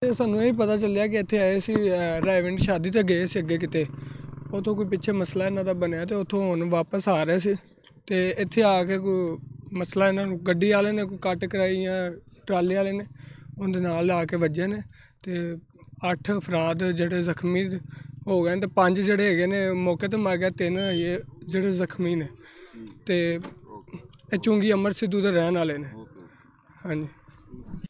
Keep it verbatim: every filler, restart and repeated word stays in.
ਇੱਥੇ ਸਾਨੂੰ ਇਹ ਪਤਾ ਚੱਲਿਆ ਕਿ ਇੱਥੇ ਆਏ ਸੀ ਰਾਏਵਿੰਡ ਸ਼ਾਦੀ 'ਤੇ ਗਏ ਸੀ ਅੱਗੇ ਕਿਤੇ, ਉੱਥੋਂ ਕੋਈ ਪਿੱਛੇ ਮਸਲਾ ਇਹਨਾਂ ਦਾ ਬਣਿਆ ਅਤੇ ਉੱਥੋਂ ਹੁਣ ਵਾਪਸ ਆ ਰਹੇ ਸੀ ਅਤੇ ਇੱਥੇ ਆ ਕੇ ਕੋਈ ਮਸਲਾ ਇਹਨਾਂ ਨੂੰ ਗੱਡੀ ਵਾਲੇ ਨੇ ਕੋਈ ਕੱਟ ਕਰਾਈ ਜਾਂ ਟਰਾਲੇ ਵਾਲੇ ਨੇ ਉਹਦੇ ਨਾਲ ਆ ਕੇ ਵੱਜੇ ਨੇ ਅਤੇ ਅੱਠ ਅਫਰਾਦ ਜਿਹੜੇ ਜ਼ਖਮੀ ਹੋ ਗਏ ਨੇ ਅਤੇ ਪੰਜ ਜਿਹੜੇ ਹੈਗੇ ਨੇ ਮੌਕੇ 'ਤੇ ਮਰ ਗਏ, ਤਿੰਨ ਇਹ ਜਿਹੜੇ ਜ਼ਖਮੀ ਨੇ ਅਤੇ ਇਹ ਚੁੰਗੀ ਅੰਮ੍ਰਿਤ ਸਿੱਧੂ ਦੇ ਰਹਿਣ ਵਾਲੇ ਨੇ। ਹਾਂਜੀ।